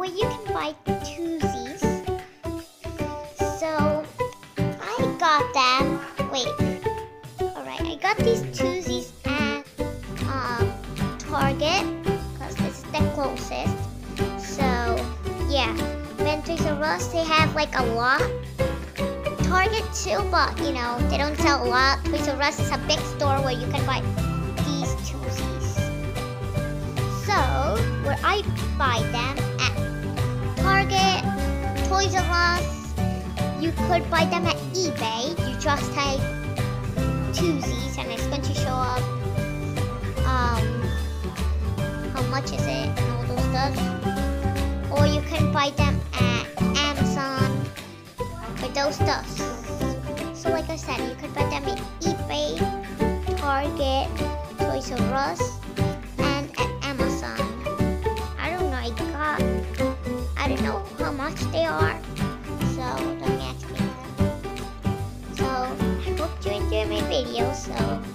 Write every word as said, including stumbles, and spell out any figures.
where you can buy twozies. So I got them. Wait. Alright, I got these twozies at um, Target because this is the closest. So yeah, when Toys R Us, they have like a lot. Target too, but you know, they don't sell a lot. Toys R Us is a big store where you can buy these twozies. So, where I buy them at Target, Toys R Us, you could buy them at eBay. You just type twozies and it's going to show up um, how much is it and all those stuff. Or you can buy them at Amazon for those stuff. So like I said, you could buy them at eBay, Target, Toys R Us, and at Amazon. I don't know, I got, I don't know how much they are, so don't ask me that. So I hope you enjoyed my video, so